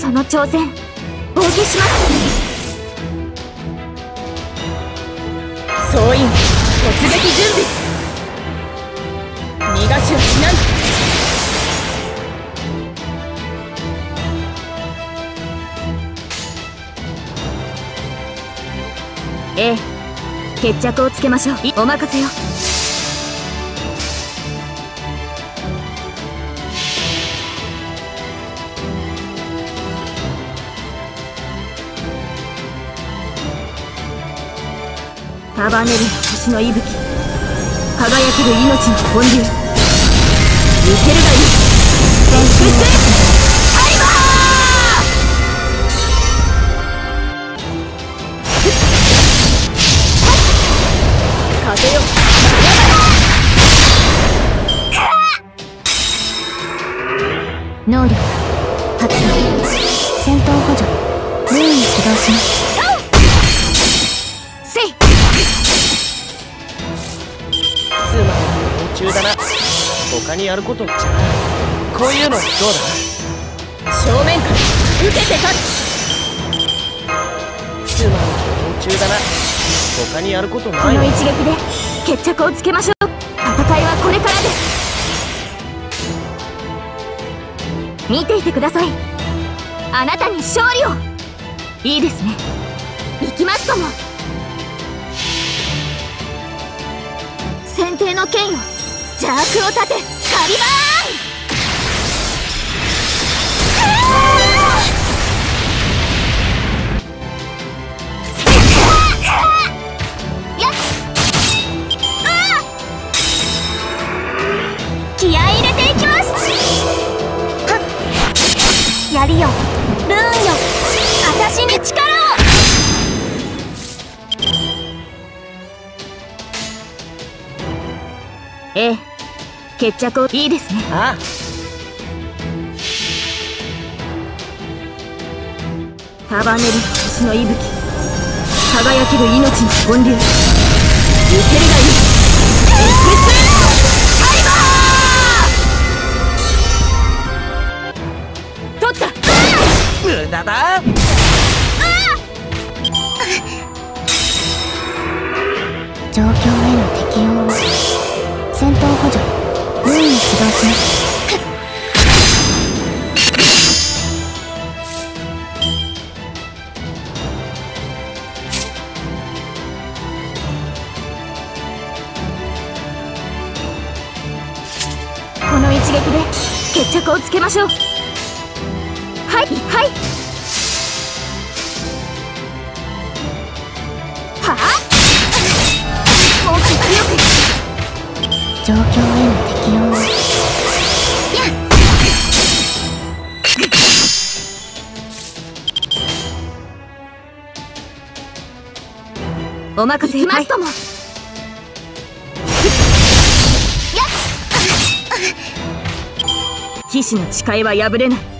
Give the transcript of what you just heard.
その挑戦お受けします。総員突撃準備。逃がしはしない。ええ、決着をつけましょう。お任せよ。束ねる星の息吹、輝ける命の本流。受けるがいい。全速タイマー。風よ、能力発動。戦闘補助ルーン起動します。せい。 つまり夢中だな。他にやることじゃない。こういうのどうだ。 正面から受けて立つ。 つまり夢中だな。他にやることない。 この一撃で決着をつけましょう。戦いはこれからです。見ていてください。あなたに勝利を。いいですね。行きますとも。先帝の剣よ、邪悪を立て、カリバーン。気合い入れていきます。はっ、槍よ、ルーンよ、私に力を。ええ、決着を。いいですね。 ああ、 束ねる星の息吹、輝ける命の本流。受けるがいい。エクスタイマー。取った。 無駄だ。 状況への適応を。戦闘補助ルーンに起動します。この一撃で決着をつけましょう。はいはい。はあ、もっと強く。状況への適応を。やっ、お任せしますとも。騎士の誓いは破れない。